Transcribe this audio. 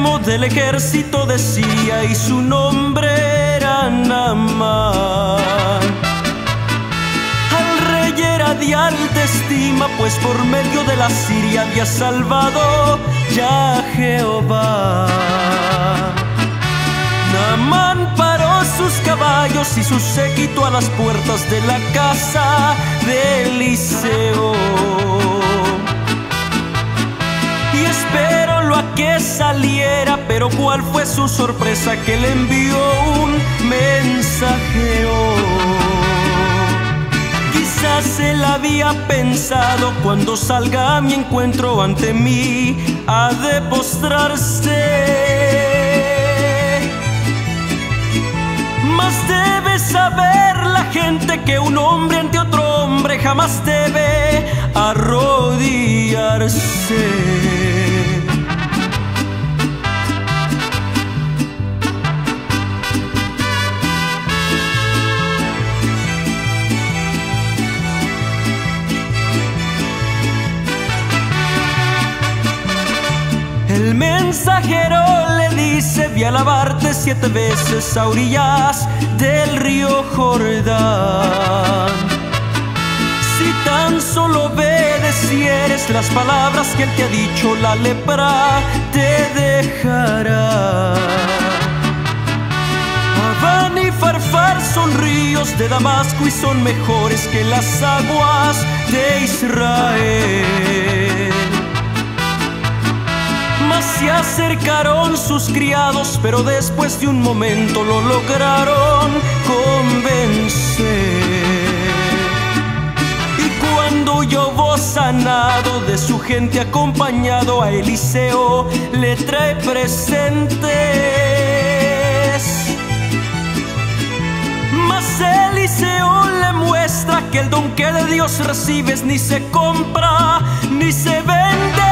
supremo del ejército de Siria y su nombre era Naamán. Al rey era de alta estima, pues por medio de la Siria había salvado ya Jehová. Naamán paró sus caballos y su séquito a las puertas de la casa de Eliseo. Y esperólo a que saliera, pero cuál fue su sorpresa, que le envió un mensajero. Quizás él había pensado: cuando salga a mi encuentro ante mí, ha de postrarse. Mas debe saber la gente que un hombre ante otro hombre jamás debe arrodillarse. El mensajero le dice: ve a lavarte 7 veces a orillas del río Jordán. Si tan solo obedecieres las palabras que él te ha dicho, la lepra te dejará. Abán y Farfar son ríos de Damasco y son mejores que las aguas de Israel. Se acercaron sus criados, pero después de un momento lo lograron convencer. Y cuando huyó sanado, de su gente acompañado, a Eliseo le trae presentes. Mas Eliseo le muestra que el don que de Dios recibes ni se compra ni se vende.